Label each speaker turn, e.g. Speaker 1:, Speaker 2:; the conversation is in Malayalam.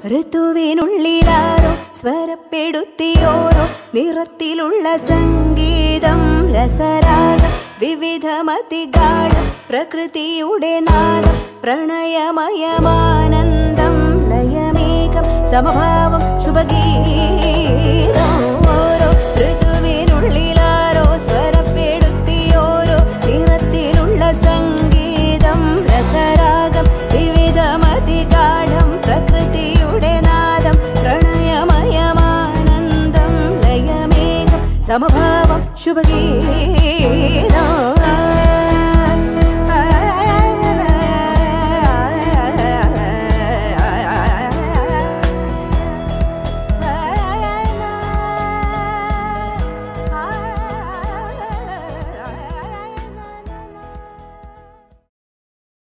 Speaker 1: ഋതുവിനുള്ളിലാരോ സ്വരപ്പെടുത്തിയോരോ നിറത്തിലുള്ള സംഗീതം രസരാഗം വിവിധമതിഗാഢം പ്രകൃതിയുടെ നാദം പ്രണയമയമാനന്ദം ലയമേകം സമഭാവം ശുഭഗീതം ഓരോ ഋതുവിനുള്ളിലാരോ സ്വരപ്പെടുത്തിയോരോ നിറത്തിലുള്ള സംഗീതം രസരാഗം വിവിധമതിഗാഢം പ്രകൃതിയുടെ നാദം പ്രണയമയമാനന്ദം ലയമേകം സമഭാവം ശുഭഗീതം